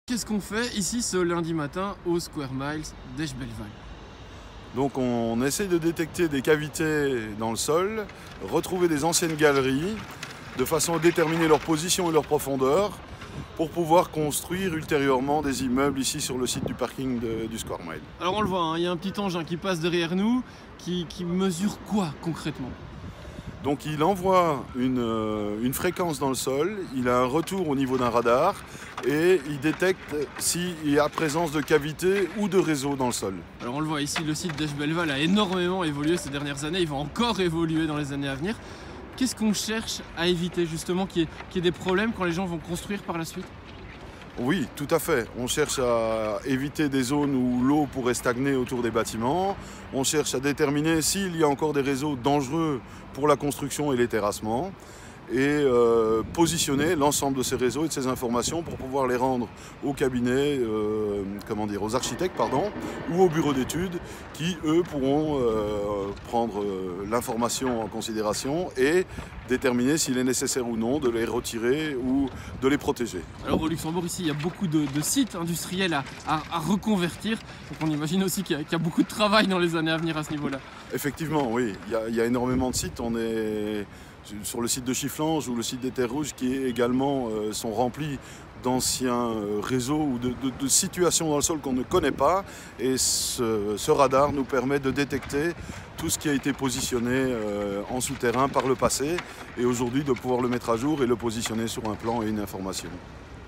Qu'est-ce qu'on fait ici ce lundi matin au Square Miles d'Esch-Bellewalle? Donc on essaie de détecter des cavités dans le sol, retrouver des anciennes galeries, de façon à déterminer leur position et leur profondeur, pour pouvoir construire ultérieurement des immeubles ici sur le site du parking du Square Mile. Alors on le voit, hein, il y a un petit engin qui passe derrière nous, qui mesure quoi concrètement? Donc il envoie une fréquence dans le sol, il a un retour au niveau d'un radar et il détecte s'il y a présence de cavités ou de réseaux dans le sol. Alors on le voit ici, le site d'Esch-Bellewalle a énormément évolué ces dernières années, il va encore évoluer dans les années à venir. Qu'est-ce qu'on cherche à éviter justement qu'il y ait des problèmes quand les gens vont construire par la suite? Oui, tout à fait. On cherche à éviter des zones où l'eau pourrait stagner autour des bâtiments. On cherche à déterminer s'il y a encore des réseaux dangereux pour la construction et les terrassements. Et positionner l'ensemble de ces réseaux et de ces informations pour pouvoir les rendre aux cabinets, aux architectes, ou aux bureaux d'études qui, eux, pourront prendre l'information en considération et déterminer s'il est nécessaire ou non de les retirer ou de les protéger. Alors au Luxembourg, ici, il y a beaucoup de sites industriels à reconvertir. Donc on imagine aussi qu'il y a beaucoup de travail dans les années à venir à ce niveau-là. Effectivement, oui. Il y a énormément de sites. On est sur le site de Chifflange ou le site des Terres Rouges qui également sont remplis d'anciens réseaux ou de situations dans le sol qu'on ne connaît pas. Et ce radar nous permet de détecter tout ce qui a été positionné en souterrain par le passé et aujourd'hui de pouvoir le mettre à jour et le positionner sur un plan et une information.